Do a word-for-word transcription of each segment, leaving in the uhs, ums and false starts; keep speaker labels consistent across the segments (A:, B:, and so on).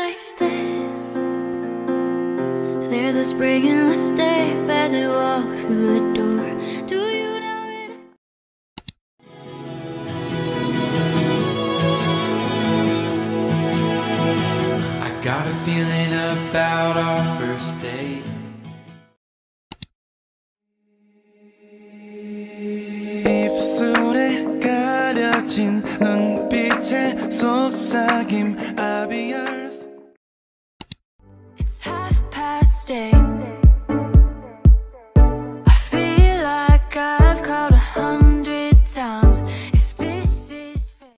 A: realize this. There's a spring in my step as I walk through the door. Do you know it?
B: I got a feeling about our first date.
C: 입술에 가려진 눈빛의 속삭임. I'll be yours.
A: It's half past eight. I feel like I've called a hundred times. If this is fate.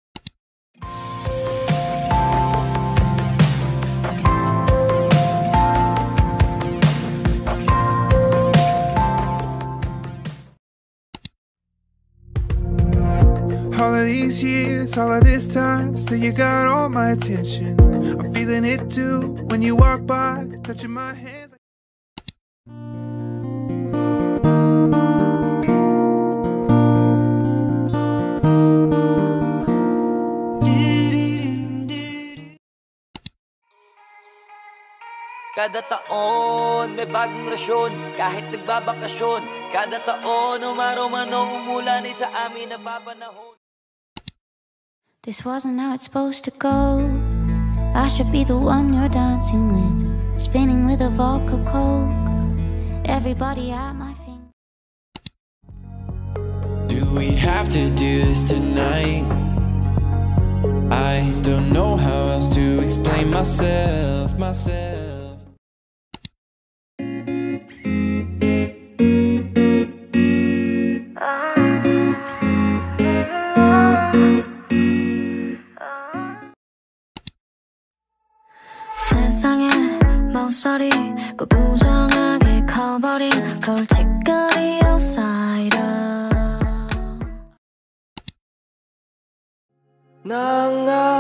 C: All of these years, all of this time, still you got all my attention. I'm feeling it too when you walk by, touching my hand.
D: Kada taon may bagong rasyon, kahit nagbabakasyon. Kada taon umaraw man o umulan, ay sa amin napapanahon.
A: This wasn't how it's supposed to go. I should be the one you're dancing with, spinning with a vodka coke. Everybody at my finger.
B: Do we have to do this tonight? I don't know how else to explain myself, myself.
A: 세상에 모서리 그 부정하게 커버린 걸칫거리 outsider.
D: Nang